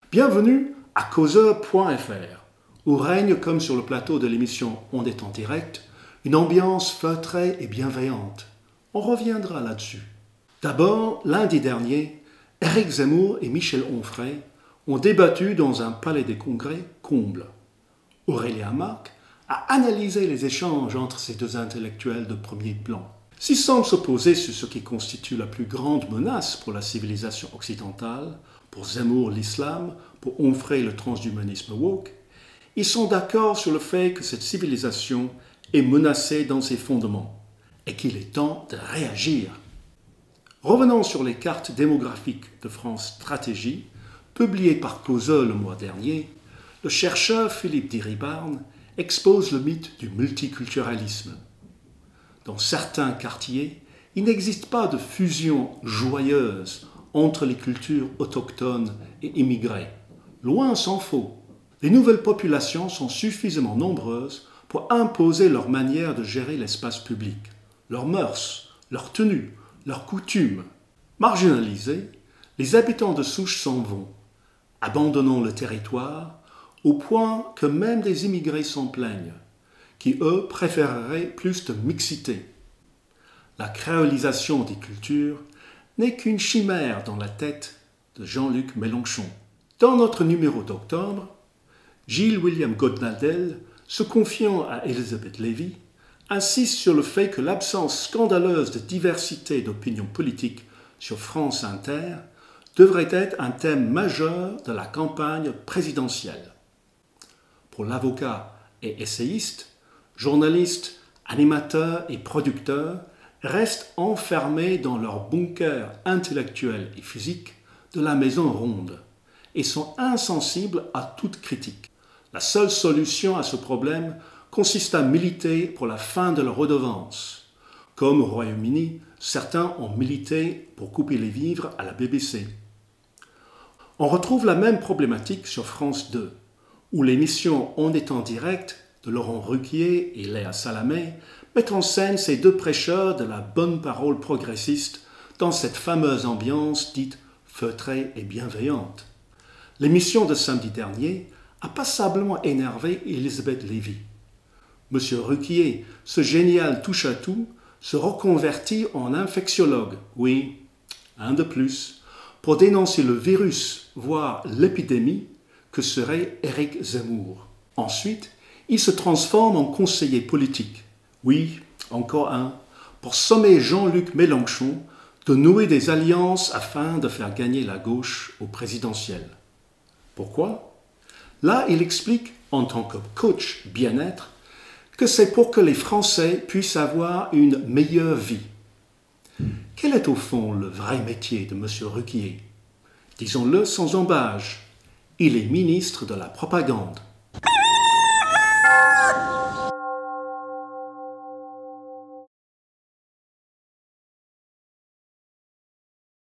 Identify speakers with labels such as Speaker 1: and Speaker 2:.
Speaker 1: Bienvenue à causeur.fr, où règne, comme sur le plateau de l'émission On est en direct, une ambiance feutrée et bienveillante. On reviendra là-dessus. D'abord, lundi dernier, Éric Zemmour et Michel Onfray ont débattu dans un palais des congrès comble. Aurélien Marc a analysé les échanges entre ces deux intellectuels de premier plan. S'ils semblent s'opposer sur ce qui constitue la plus grande menace pour la civilisation occidentale, pour Zemmour l'islam, pour Onfray le transhumanisme woke, ils sont d'accord sur le fait que cette civilisation est menacée dans ses fondements et qu'il est temps de réagir. Revenons sur les cartes démographiques de France Stratégie, publiées par Causeur le mois dernier. Le chercheur Philippe Diribarne expose le mythe du multiculturalisme. Dans certains quartiers, il n'existe pas de fusion joyeuse entre les cultures autochtones et immigrées. Loin s'en faut. Les nouvelles populations sont suffisamment nombreuses pour imposer leur manière de gérer l'espace public, leurs mœurs, leurs tenues, leurs coutumes. Marginalisés, les habitants de souche s'en vont, abandonnant le territoire au point que même des immigrés s'en plaignent, qui eux préféreraient plus de mixité. La créolisation des cultures n'est qu'une chimère dans la tête de Jean-Luc Mélenchon. Dans notre numéro d'octobre, Gilles William Godnadel, se confiant à Elisabeth Lévy, insiste sur le fait que l'absence scandaleuse de diversité d'opinions politiques sur France Inter devrait être un thème majeur de la campagne présidentielle. Pour l'avocat et essayiste, journalistes, animateurs et producteurs restent enfermés dans leur bunker intellectuel et physique de la maison ronde et sont insensibles à toute critique. La seule solution à ce problème consiste à militer pour la fin de la redevance. Comme au Royaume-Uni, certains ont milité pour couper les vivres à la BBC. On retrouve la même problématique sur France 2, où l'émission On est en direct de Laurent Ruquier et Léa Salamé met en scène ces deux prêcheurs de la bonne parole progressiste dans cette fameuse ambiance dite feutrée et bienveillante. L'émission de samedi dernier a passablement énervé Elisabeth Lévy. Monsieur Ruquier, ce génial touche-à-tout, se reconvertit en infectiologue, oui, un de plus, pour dénoncer le virus, voire l'épidémie, que serait Éric Zemmour. Ensuite, il se transforme en conseiller politique, oui, encore un, pour sommer Jean-Luc Mélenchon de nouer des alliances afin de faire gagner la gauche au présidentiel. Pourquoi ? Là, il explique, en tant que coach bien-être, que c'est pour que les Français puissent avoir une meilleure vie. Quel est au fond le vrai métier de M. Ruquier ? Disons-le sans embâge, il est ministre de la propagande.